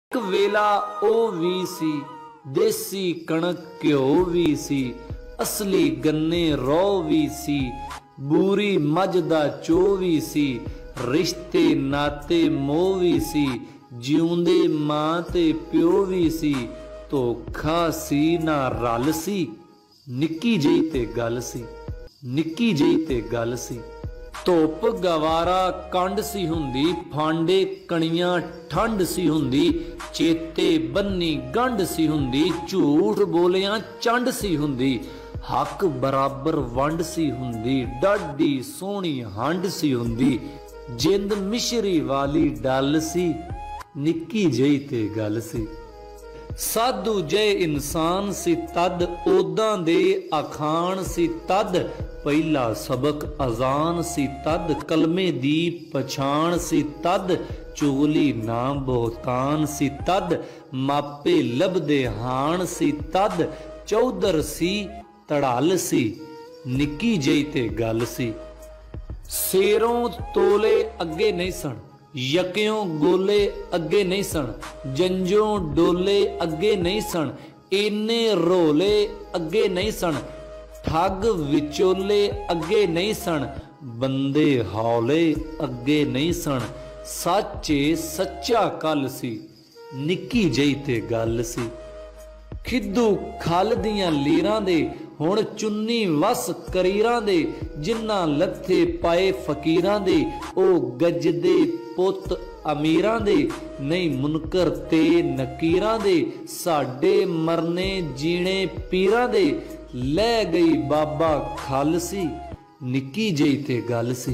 एक वेला ओ भी सी, देसी कणक घ्यो भी सी, असली गन्ने रौ भी सी, बूरी मझ दा चो भी सी, रिश्ते नाते मोह भी सी, जिउंदे मां ते प्यो भी सी, धोखा सी ना रल सी, निक्की जही ते गल सी, निक्की जही ते गल सी। धुप गवारा कंड सी हुंदी, फांडे कणियां ठंड सी हुंदी, चेते बन्नी गंढ सी हुंदी, झूठ बोलियां चंड सी हुंदी, हक बराबर वंड सी हुंदी, डाडी सोहनी हंड सी हुंदी, जिंद मिश्री वाली डल सी, निक्की जही ते गल सी। साधु जय इंसान सी तद, ओदां दे अखान सी तद, पहला सबक अजान सी तद, कलमे दी पछाण सी तद, चुगली ना बोहतान सी तद, मापे लभदे हाण सी तद, चौधर सी तड़ाल सी, निक्की जही ते गल सी। सेरों तोले अगे नहीं सन, यकियों गोले अगे नहीं सन, जंजों डोले अगे नहीं सन, इन्ने रोले अगे नहीं सन, ठग विचोले अगे नहीं सन, बंदे हौले अगे नहीं सन, सच्चे सच्चा कल सी, निक्की जही ते गल सी। खिद्दू खल दियां लीरां दे, हुण चुन्नी वस करीरां दे, जिन्ना लथे पाए फकीरां दे, ओ गजदे पुत अमीरां दे, नहीं मुनकर ते नकीरां दे, साडे मरने जीने पीरां दे, लै गई बाबा खल सी, निक्की जही ते गल सी।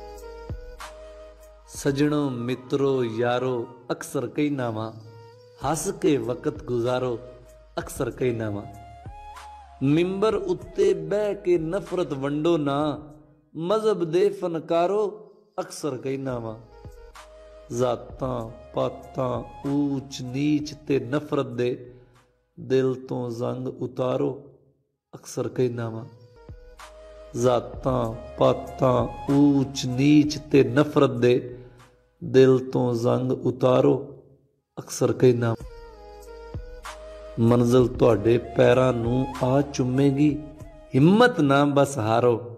सजणों मित्रो यारो अक्सर कई नावा, हस के वक्त गुजारो अक्सर कई नावा, मिंबर उत्ते बह के नफरत वंडो ना, मजहब दे फनकारो अक्सर कई नावा, जातां पातां ऊच नीच ते नफरत दे, दिल तो जंग उतारो अक्सर कई नावा, जातां पातां ऊच नीच ते नफरत दे, दिल तो जंग उतारो अक्सर कई नावा। मंजिल तुहाडे पैरां नूं आ चुमेगी, हिम्मत ना बस हारो।